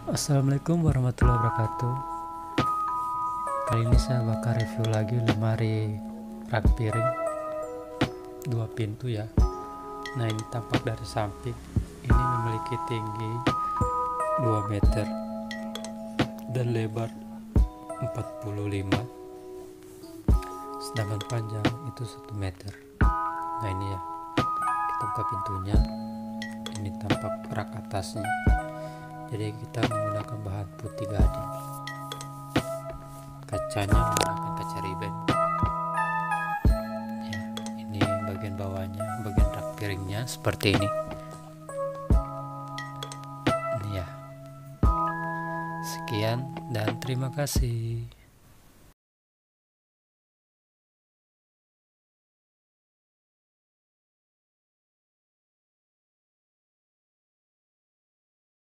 Assalamualaikum warahmatullahi wabarakatuh. Kali ini saya bakal review lagi lemari rak piring 2 pintu ya. Nah, ini tampak dari samping. Ini memiliki tinggi 2 meter dan lebar 45, sedangkan panjang itu 1 meter. Nah, ini ya, kita buka pintunya. Ini tampak rak atasnya. Jadi kita menggunakan bahan putih gading. Kacanya menggunakan kaca riben. Ya, ini bagian bawahnya, bagian rak piringnya seperti ini. Ini ya. Sekian dan terima kasih.